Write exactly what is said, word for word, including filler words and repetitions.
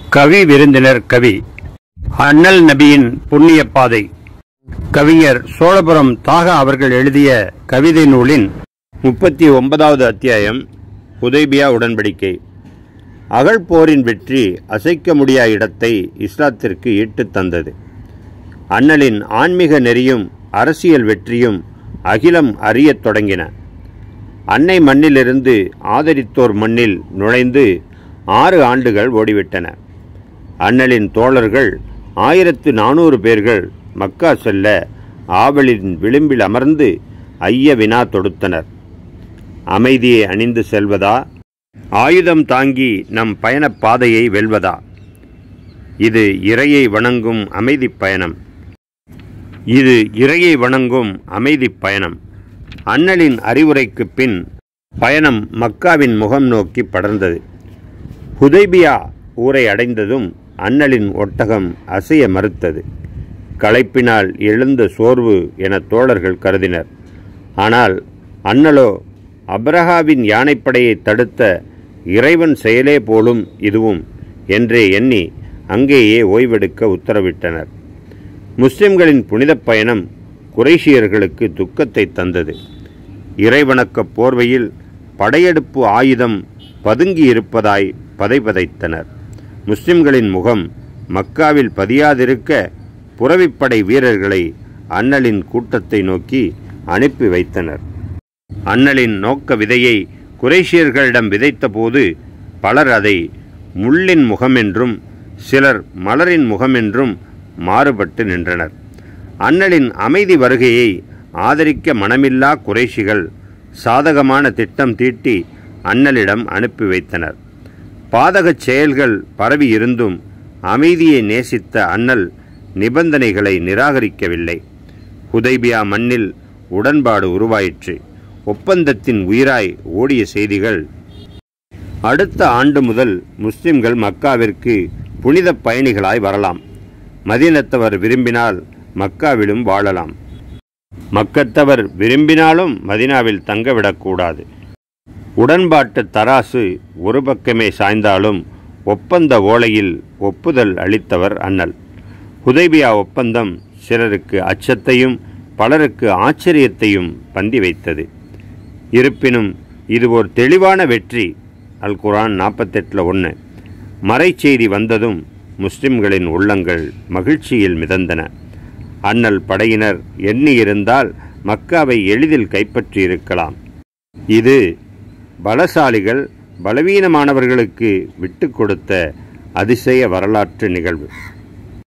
கவி விருந்தினர் கவி அண்ணல் நபியின் புண்ணிய பாதை. கவிஞர் சோழபுரம் தாகா அவர்கள் எழுதிய கவிதை நூலின் முப்பத்தி ஒன்பதாவது அத்தியாயம் ஹுதைபியா உடன்படிக்கை. அகழ்போரின் வெற்றி அசைக்க முடியா இடத்தை இஸ்லாத்திற்கு ஈட்டுத் தந்தது. அண்ணலின் ஆன்மீக நெறியும் அரசியல் வெற்றியும் அகிலம் அறியத் தொடங்கின. அன்னை மண்ணிலிருந்து ஆதரித்தோர் மண்ணில் நுழைந்து ஆறு ஆண்டுகள் ஓடிவிட்டன. அண்ணலின் தோழர்கள் ஆயிரத்து நானூறு பேர்கள் மக்கா செல்ல ஆவலின் விளிம்பில் அமர்ந்து ஐய வினா தொடுத்தனர். அமைதியை அணிந்து செல்வதா, ஆயுதம் தாங்கி நம் பயணப் பாதையை வெல்வதா? இது இறையை வணங்கும் அமைதி பயணம். இது இறையை வணங்கும் அமைதி பயணம். அண்ணலின் அறிவுரைக்கு பின் பயணம் மக்காவின் முகம் நோக்கி படர்ந்தது. ஹுதைபியா ஊரை அடைந்ததும் அண்ணலின் ஒட்டகம் அசைய மறுத்தது. களைப்பினால் எழுந்த சோர்வு என தோழர்கள் கருதினர். ஆனால் அண்ணலோ அப்ரஹாவின் யானைப்படையை தடுத்த இறைவன் செயலே போலும் இதுவும் என்றே எண்ணி அங்கேயே ஓய்வெடுக்க உத்தரவிட்டனர். முஸ்லிம்களின் புனித பயணம் குறைஷியர்களுக்கு துக்கத்தை தந்தது. இறைவணக்க போர்வையில் படையெடுப்பு ஆயுதம் பதுங்கி இருப்பதாய் பதைபதைத்தனர். முஸ்லிம்களின் முகம் மக்காவில் பதியாதிருக்க புறவிப்படை வீரர்களை அண்ணலின் கூட்டத்தை நோக்கி அனுப்பி வைத்தனர். அண்ணலின் நோக்க விதையை குறைஷியர்களிடம் விதைத்த போது பலர் அதை முள்ளின் முகமென்றும் சிலர் மலரின் முகமென்றும் மாறுபட்டு நின்றனர். அண்ணலின் அமைதி வருகையை ஆதரிக்க மனமில்லா குறைஷிகள் சாதகமான திட்டம் தீட்டி அண்ணலிடம் அனுப்பி வைத்தனர். பாதகச் செயல்கள் பரவி இருந்தும் அமைதியை நேசித்த அண்ணல் நிபந்தனைகளை நிராகரிக்கவில்லை. ஹுதைபியா மண்ணில் உடன்பாடு உருவாயிற்று. ஒப்பந்தத்தின் உயிராய் ஓடிய செய்திகள், அடுத்த ஆண்டு முதல் முஸ்லிம்கள் மக்காவிற்கு புனித பயணிகளாய் வரலாம். மதீனத்தவர் விரும்பினால் மக்காவிலும் வாழலாம். மக்கத்தவர் விரும்பினாலும் மதீனாவில் தங்கவிடக்கூடாது. உடன்பாட்டு தராசு ஒரு பக்கமே சாய்ந்தாலும் ஒப்பந்த ஓலையில் ஒப்புதல் அளித்தவர் அண்ணல். ஹுதைபியா ஒப்பந்தம் சிலருக்கு அச்சத்தையும் பலருக்கு ஆச்சரியத்தையும் பந்தி வைத்தது. இருப்பினும் இது ஒரு தெளிவான வெற்றி. அல் குர்ஆன் நாற்பத்தெட்டில் ஒன்று. மறைச்செய்தி வந்ததும் முஸ்லிம்களின் உள்ளங்கள் மகிழ்ச்சியில் மிதந்தன. அண்ணல் படையினர் எண்ணியிருந்தால் மக்காவை எளிதில் கைப்பற்றியிருக்கலாம். இது பலசாலிகள் பலவீனமானவர்களுக்கு விட்டு கொடுத்த அதிசய வரலாற்று நிகழ்வு.